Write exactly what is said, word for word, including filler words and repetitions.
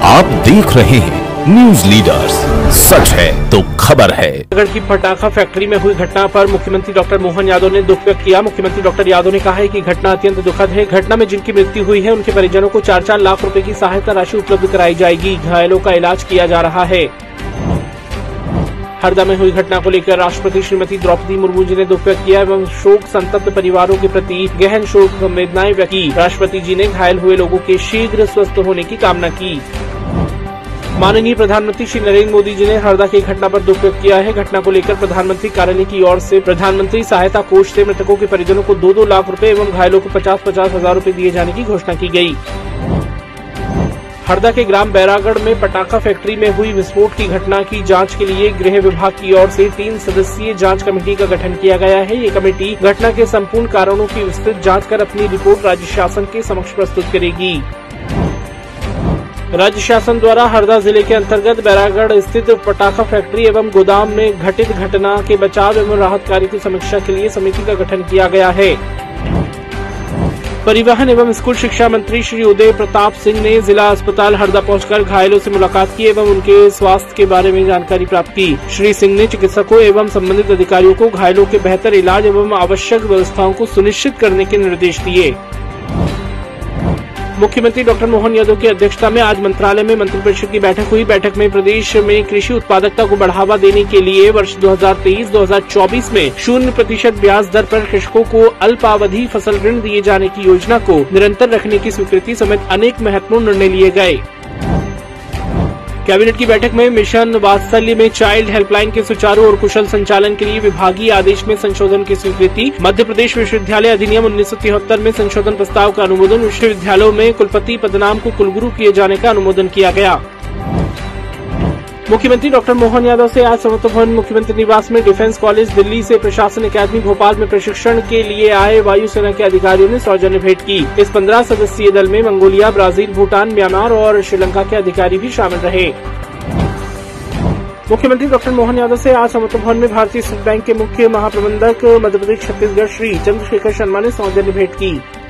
आप देख रहे हैं न्यूज लीडर्स, सच है तो खबर है। नगर की पटाखा फैक्ट्री में हुई घटना पर मुख्यमंत्री डॉक्टर मोहन यादव ने दुख व्यक्त किया। मुख्यमंत्री डॉक्टर यादव ने कहा है कि घटना अत्यंत दुखद है। घटना में जिनकी मृत्यु हुई है उनके परिजनों को चार चार लाख रुपए की सहायता राशि उपलब्ध कराई जाएगी। घायलों का इलाज किया जा रहा है। हरदा में हुई घटना को लेकर राष्ट्रपति श्रीमती द्रौपदी मुर्मू जी ने दुख व्यक्त किया एवं शोक संतप्त परिवारों के प्रति गहन शोक संवेदनाएं व्यक्त की। राष्ट्रपति जी ने घायल हुए लोगों के शीघ्र स्वस्थ होने की कामना की। माननीय प्रधानमंत्री श्री नरेंद्र मोदी जी ने हरदा की घटना पर दुख व्यक्त किया है। घटना को लेकर प्रधानमंत्री कार्यालय की ओर से प्रधानमंत्री सहायता कोष से मृतकों के परिजनों को दो दो लाख रुपए एवं घायलों को पचास पचास हजार रूपए दिए जाने की घोषणा की गई। हरदा के ग्राम बैरागढ़ में पटाखा फैक्ट्री में हुई विस्फोट की घटना की जांच के लिए गृह विभाग की ओर से तीन सदस्यीय जांच कमेटी का गठन किया गया है। ये कमेटी घटना के संपूर्ण कारणों की विस्तृत जांच कर अपनी रिपोर्ट राज्य शासन के समक्ष प्रस्तुत करेगी। राज्य शासन द्वारा हरदा जिले के अंतर्गत बैरागढ़ स्थित पटाखा फैक्ट्री एवं गोदाम में घटित घटना के बचाव एवं राहत कार्य की समीक्षा के लिए समिति का गठन किया गया है। परिवहन एवं स्कूल शिक्षा मंत्री श्री उदय प्रताप सिंह ने जिला अस्पताल हरदा पहुंचकर घायलों से मुलाकात की एवं उनके स्वास्थ्य के बारे में जानकारी प्राप्त की। श्री सिंह ने चिकित्सकों एवं संबंधित अधिकारियों को घायलों के बेहतर इलाज एवं आवश्यक व्यवस्थाओं को सुनिश्चित करने के निर्देश दिए। मुख्यमंत्री डॉक्टर मोहन यादव की अध्यक्षता में आज मंत्रालय में मंत्रिपरिषद की बैठक हुई। बैठक में प्रदेश में कृषि उत्पादकता को बढ़ावा देने के लिए वर्ष दो हज़ार तेईस दो हज़ार चौबीस में शून्य प्रतिशत ब्याज दर पर कृषकों को अल्पावधि फसल ऋण दिए जाने की योजना को निरंतर रखने की स्वीकृति समेत अनेक महत्वपूर्ण निर्णय लिए गए। कैबिनेट की बैठक में मिशन वात्सल्य में चाइल्ड हेल्पलाइन के सुचारू और कुशल संचालन के लिए विभागीय आदेश में संशोधन की स्वीकृति। मध्य प्रदेश विश्वविद्यालय अधिनियम उन्नीस सौ तिहत्तर में संशोधन प्रस्ताव का अनुमोदन। विश्वविद्यालयों में कुलपति पदनाम को कुलगुरु किए जाने का अनुमोदन किया गया। मुख्यमंत्री डॉक्टर मोहन यादव से आज समत्व भवन मुख्यमंत्री निवास में डिफेंस कॉलेज दिल्ली से प्रशासन अकादमी भोपाल में प्रशिक्षण के लिए आए वायुसेना के अधिकारियों ने सौजन्य भेंट की। इस पंद्रह सदस्यीय दल में मंगोलिया, ब्राजील, भूटान, म्यांमार और श्रीलंका के अधिकारी भी शामिल रहे। मुख्यमंत्री डॉक्टर मोहन यादव से आज समत्व भवन में भारतीय स्टेट बैंक के मुख्य महाप्रबंधक मध्य प्रदेश छत्तीसगढ़ श्री चंद्रशेखर शर्मा ने सौजन्य भेंट की।